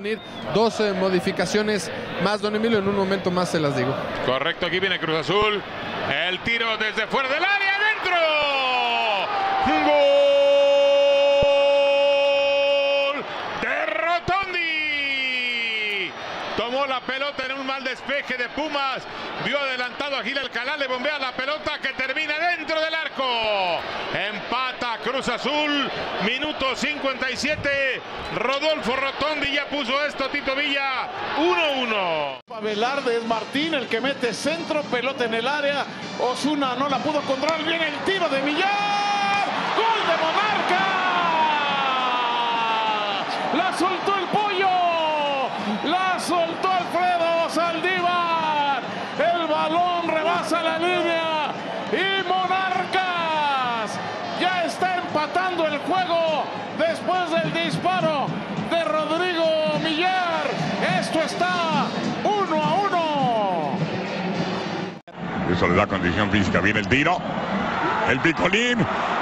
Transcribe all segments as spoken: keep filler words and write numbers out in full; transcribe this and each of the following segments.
venir dos eh, modificaciones más, don Emilio, en un momento más se las digo. Correcto, aquí viene Cruz Azul. El tiro desde fuera del área, adentro. ¡Gol de Rotondi! Tomó la pelota en un mal despeje de Pumas. Vio adelantado a Gil Alcalá, le bombea la pelota que termina dentro del arco. Empata Cruz Azul, minuto cincuenta y siete. Rodolfo Rotondi ya puso esto, Tito Villa, uno uno. Velarde, es Martín el que mete centro, pelota en el área. Osuna no la pudo controlar bien, el tiro de Millar. ¡Gol de Monarca! La soltó el Pollo, la soltó Alfredo Saldívar. El balón rebasa la línea y Monarcas ya está empatando el juego después del disparo de Rodrigo Millar. Esto está uno a uno. Eso le da condición física. Viene el tiro. El picolín.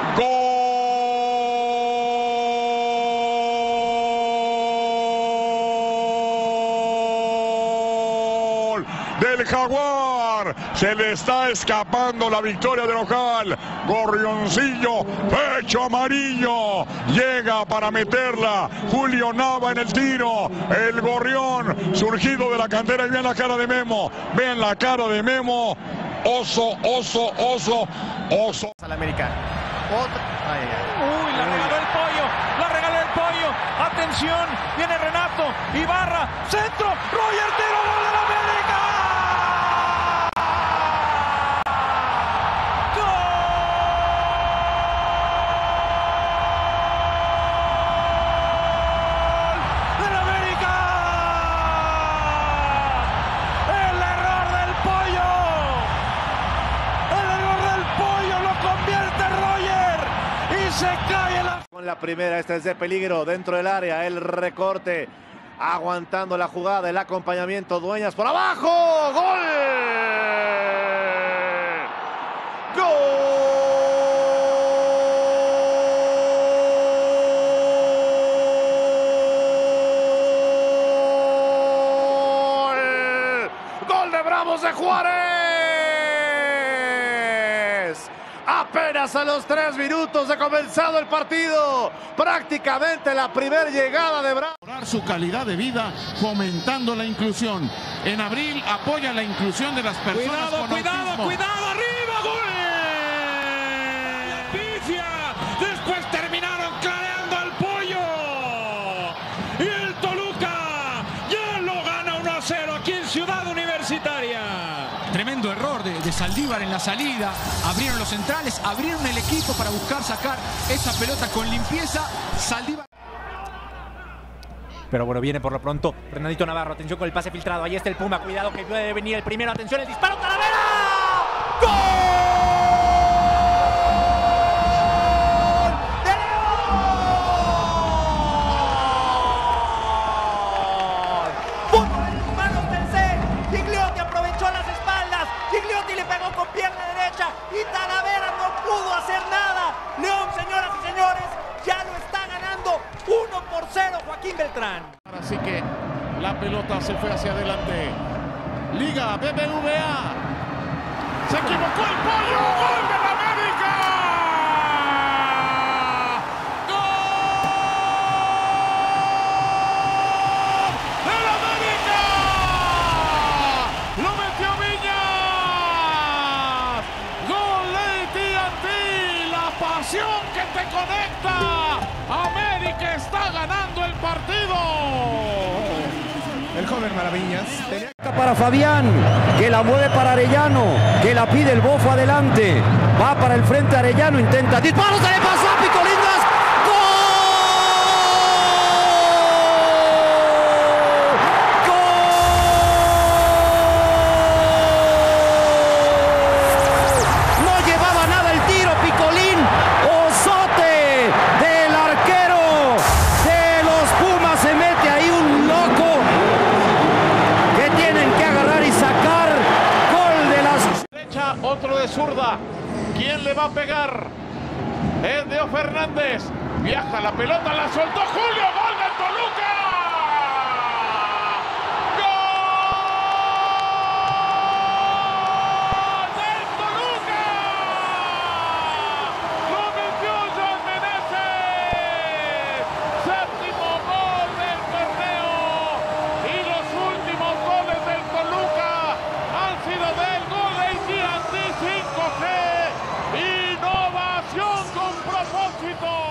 ¡Gol del Jaguar! Se le está escapando la victoria de local. Gorrioncillo, pecho amarillo. Llega para meterla. Julio Nava en el tiro. El Gorrión surgido de la cantera. Y vean la cara de Memo. Vean la cara de Memo. Oso, oso, oso, oso. Al América. Otra. Ay, ay. Uy, la regaló el Pollo. La regaló el Pollo. Atención. Viene Renato. Ibarra. Centro. Roger tiro. Gol de la América. Se cae la... Con la primera, esta es de peligro dentro del área, el recorte, aguantando la jugada, el acompañamiento, Dueñas por abajo, ¡gol! ¡Gol! ¡Gol de Bravos de Juárez! Apenas a los tres minutos de comenzado el partido, prácticamente la primera llegada de Bravos. Su calidad de vida, fomentando la inclusión. En abril apoya la inclusión de las personas Cuidado, con cuidado, autismo. cuidado, arriba, gol. Pifia. Después terminaron clareando al Pollo. Y el Toluca ya lo gana uno a cero aquí en Ciudad Universitaria. Tremendo error de, de Saldívar en la salida. Abrieron los centrales, abrieron el equipo para buscar sacar esa pelota con limpieza. Saldívar. Pero bueno, viene por lo pronto Fernandito Navarro. Atención con el pase filtrado. Ahí está el Puma. Cuidado que puede venir el primero. Atención, el disparo. ¡Talavera! ¡Gol! ¡De León! ¡Fútbol en sus manos del C! Gigliotti aprovechó las espaldas. Gigliotti le pegó con pierna derecha. Y Talavera no pudo hacer nada. León, señoras y señores, ya lo está ganando uno por cero Joaquín Beltrán. Así que la pelota se fue hacia adelante. Liga B B V A. Se equivocó el Pollo. ¡Gol de la América! ¡Gol de la América! ¡Lo metió Viñas! ¡Gol de T N T! ¡La pasión que te conecta! ¡América está ganando el partido! El joven Maravillas. Para Fabián, que la mueve para Arellano, que la pide el Bofo adelante. Va para el frente Arellano, intenta disparo, se le pasó a Picolindas. Otro de zurda. ¿Quién le va a pegar? Es Leo Fernández. Viaja la pelota, la soltó Julio. ¡Gol del Toluca! circuito.